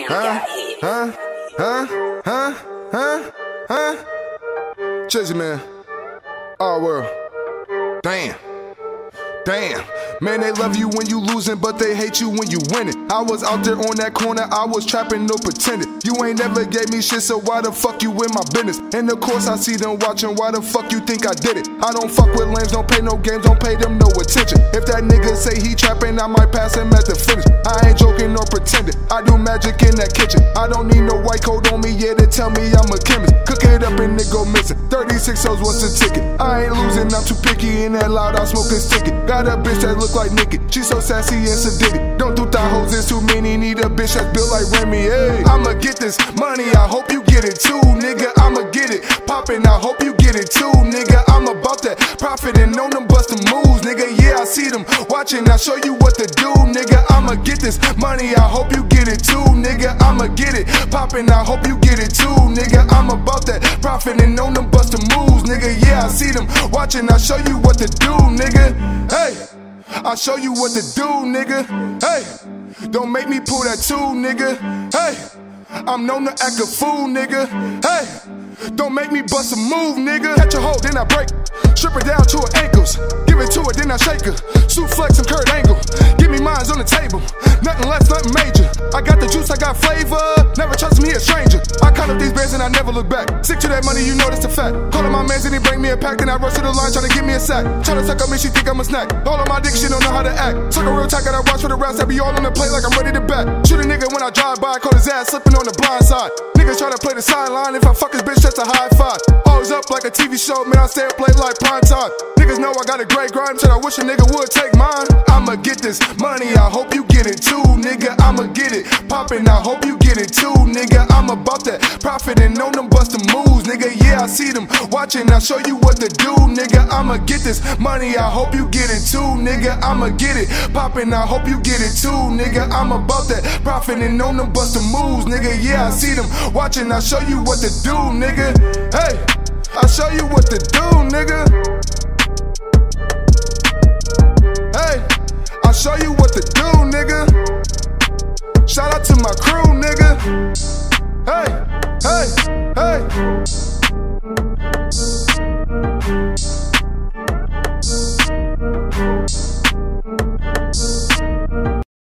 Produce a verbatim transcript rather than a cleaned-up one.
Huh? Huh? Huh? Huh? Huh? Huh? Chizzy, man. All world. Damn. Damn. Man, they love you when you losing, but they hate you when you winning. I was out there on that corner, I was trapping, no pretending. You ain't never gave me shit, so why the fuck you in my business? And of course I see them watching, why the fuck you think I did it? I don't fuck with lames, don't pay no games, don't pay them no attention. If that nigga say he trapping, I might pass him at the finish. I ain't joking or pretending, I do magic in that kitchen. I don't need no white coat on me, yeah, to tell me I'm a chemist. Cook it up and it go missing, thirty-six O's, what's the ticket? I ain't losing, I'm too picky, and that loud, I'm smoking sticky. Got a bitch that look like Nicki, she so sassy and sadistic. Don't do thigh hoes, it's too many, need a bitch that's built like Remy, hey. I'ma get this money, I hope you get it too, nigga. I'ma get it poppin', I hope you get it too, nigga. I'm about that profit and know them bustin' moves, nigga. Yeah, I see them watching, I'll show you what to do, nigga. I'ma get this money, I hope you get it too, nigga. I'ma get it poppin', I hope you get it too, nigga. I'm about that profit and know them bustin' moves, nigga. Yeah, I see them watching, I'll show you what to do, nigga. Hey, I'll show you what to do, nigga. Hey, don't make me pull that two, nigga. Hey, I'm known to act a fool, nigga. Hey, don't make me bust a move, nigga. Catch a hold, then I break. Strip her down to her ankles. Give it to her, then I shake her. Suplex and Kurt Angle. Give me mines on the table. Nothing less, nothing major. I got the juice, I got flavor. Never trust me, a stranger. I count up these bands and I never look back. Stick to that money, you know that's a fact. Call up my mans and he bring me a pack. Then I rush to the line, tryna give me a sack. Tryna suck up me, she think I'm a snack. All of my dick, she don't know how to act. Suck a real tack, I watch for the rats that be all on the plate like I'm ready to bet. Shoot a nigga when I drive by, caught his ass slipping on the blind side. Niggas try to play the sideline, if I fuck his bitch, that's a high five. Always up like a T V show, man, I stay up late like prime time. Niggas know I got a great grind, said I wish a nigga would take mine. I'ma get this money, I hope you get it too, nigga. I'ma get it poppin', I hope you get it too, nigga. I'm about that profit and know them bustin' moves, nigga. Yeah, I see them watching, I'll show you what to do, nigga. I'ma get this money, I hope you get it too, nigga. I'ma get it poppin', I hope you get it too, nigga. I'm about that profit and know them bustin' moves, nigga. Yeah, I see them watching, I'll show you what to do, nigga. Hey, I'll show you what to do, nigga.